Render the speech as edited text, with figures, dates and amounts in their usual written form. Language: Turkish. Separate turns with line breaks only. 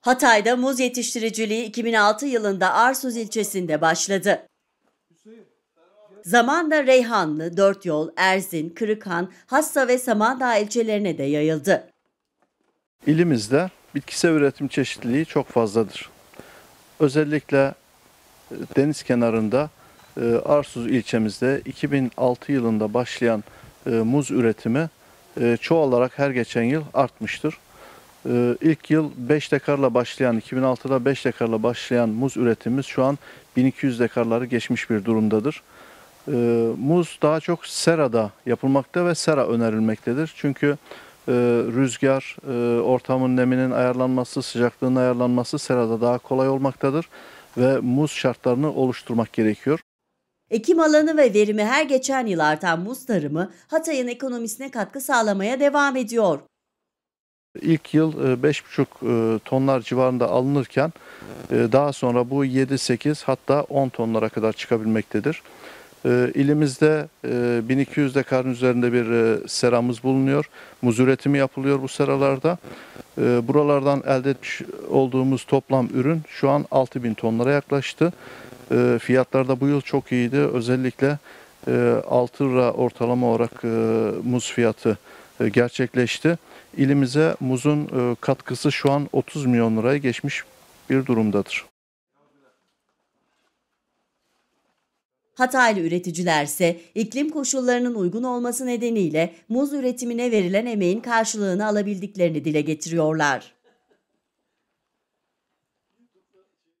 Hatay'da muz yetiştiriciliği 2006 yılında Arsuz ilçesinde başladı. Zamanla Reyhanlı, Dörtyol, Erzin, Kırıkhan, Hassa ve Samandağ ilçelerine de yayıldı.
İlimizde bitkisel üretim çeşitliliği çok fazladır. Özellikle deniz kenarında Arsuz ilçemizde 2006 yılında başlayan muz üretimi çoğalarak her geçen yıl artmıştır. İlk yıl 5 dekarla başlayan, 2006'da 5 dekarla başlayan muz üretimimiz şu an 1200 dekarları geçmiş bir durumdadır. Muz daha çok serada yapılmakta ve sera önerilmektedir. Çünkü rüzgar, ortamın neminin ayarlanması, sıcaklığın ayarlanması serada daha kolay olmaktadır ve muz şartlarını oluşturmak gerekiyor.
Ekim alanı ve verimi her geçen yıl artan muz tarımı Hatay'ın ekonomisine katkı sağlamaya devam ediyor.
İlk yıl 5,5 tonlar civarında alınırken daha sonra bu 7-8 hatta 10 tonlara kadar çıkabilmektedir. İlimizde 1200 dekarın üzerinde bir seramız bulunuyor. Muz üretimi yapılıyor bu seralarda. Buralardan elde etmiş olduğumuz toplam ürün şu an 6000 tonlara yaklaştı. Fiyatlar da bu yıl çok iyiydi. Özellikle 6 lira ortalama olarak muz fiyatı gerçekleşti. İlimize muzun katkısı şu an 30 milyon liraya geçmiş bir durumdadır.
Hataylı üreticiler ise iklim koşullarının uygun olması nedeniyle muz üretimine verilen emeğin karşılığını alabildiklerini dile getiriyorlar.